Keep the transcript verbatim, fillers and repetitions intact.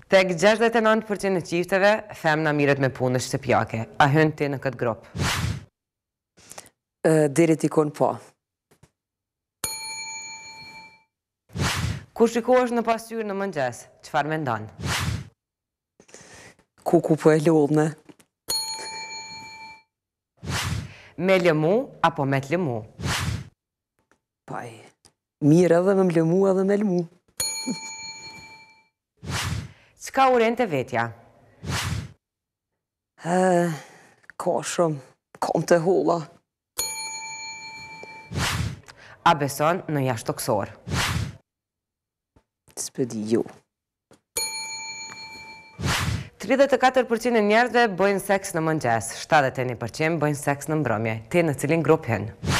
Tek gjashtëdhjetë e nëntë përqind e qifteve, femna mirët me punës shtëpiake. A hyn ti në këtë grup? Deri tikon po. Kur shikohesh në pasqyrë në mëngjes, çfarë mendon? Ku ku po e lodhne? Me lëmu apo me të lëmu? Paj, mirë edhe me më lëmu edhe me lëmu. Çka uren të vetja? Ka shumë, kam të holla. A beson në jashtëtoksor? S'pedi jo. tridhjetë e katër përqind e njerëzve bëjnë seks në mëngjes, shtatëdhjetë e një përqind bëjnë seks në mbrëmje. Ti në cilin grup hyn?